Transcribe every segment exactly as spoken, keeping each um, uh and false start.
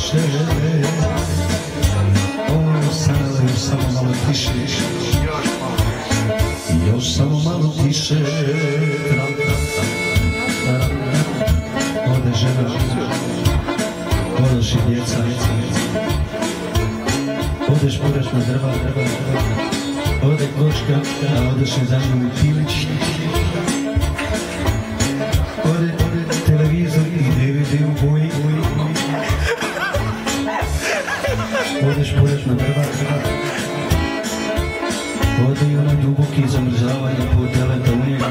tiše. O, sada još samo malo tiše. Još samo malo tiše. Ode žena, odoš i djeca. Odeš, podeš na drva, drva, drva. Ode kočka, a odeš i za njom i pilić. Ode, ode televizor i D V D u boji. Odeš, podeš na drva, drva. Ode i onaj duboki zamrzavanje po teleta u njega.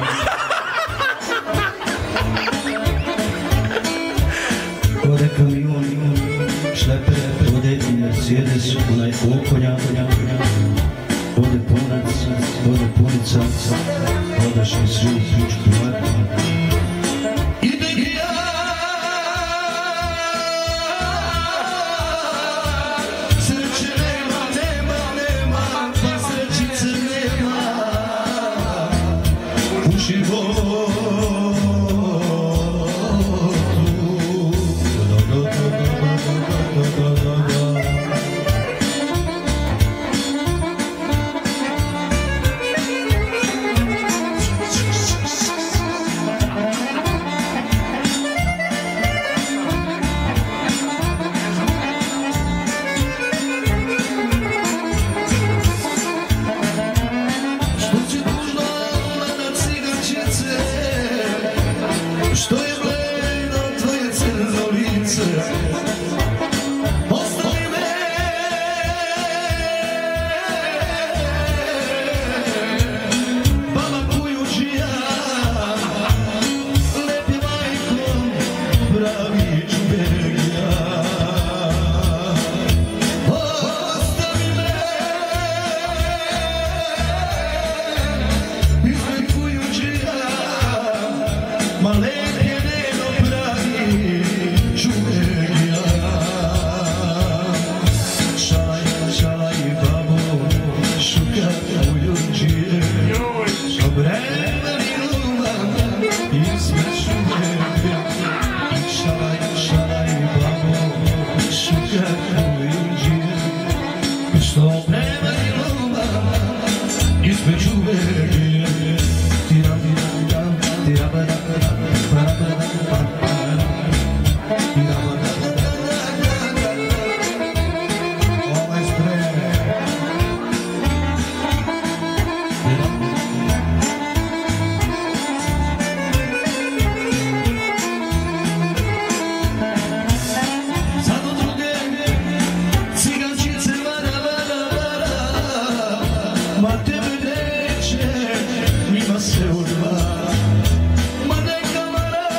Ode kamion, šleper, ode i Mercedes, onaj okonja. Ode punac, ode punica, odeš i svi ključku vatru. Idem ja, sreće nema, nema, nema, pa srećice nema u životu. Što je blejno tvoje crno lice, ostavi me. Baba kujućija, lep je majkom, pravi čuverija. Ostavi me, ispred kujućija, ma lep je njeno pravi čuverija. Šalaj, šalaj babo, šuka kujućije, što vremeni luma ispred čuverija. Šalaj, šalaj babo, šuka kujućije, što vremeni luma ispred čuverija. Tiram, tiram, tiram, tiram, tiram. Ma tebe neće, njima se odva. Ma neka vara,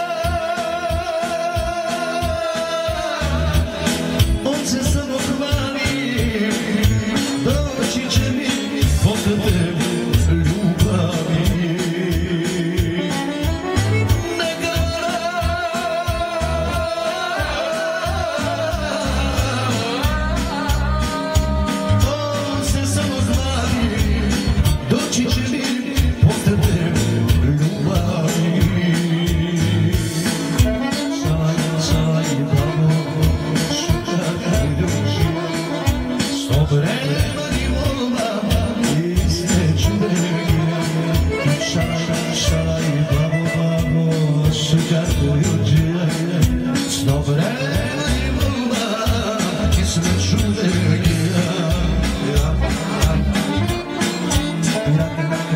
on se samo hvali, doći će mi po tebe ljubavi. Neka vara, on se samo hvali, doći će mi po tebe ljubavi. Šalaj, šalaj babo, šuka kujućija, što vremeni luma ispred čuverija. Šalaj, šalaj babo, babo, šuka kujućija, što vremeni luma ispred čuverija.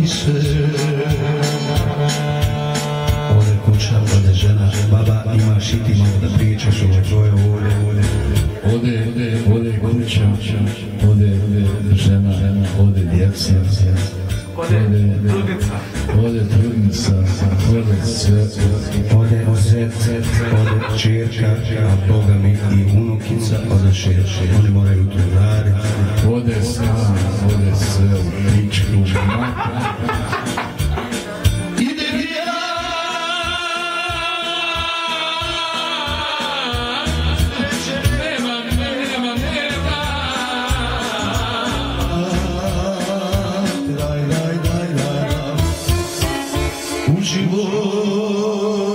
više. Ode kuća, ode žena, baba, imaš i ti malo da pričaš ovo tvoje ovdje. Ode, ode kuća, ode žena, ode djeca, ode trudnica, ode trudnica, ode sve, ode zet, ode čirka, a Boga mi i unukica, ode širše, oni moraju tu raditi. ode sam, ode sve u pričku, Idem ja, sreće nema, nema, nema. daj, daj, daj, daj, u život.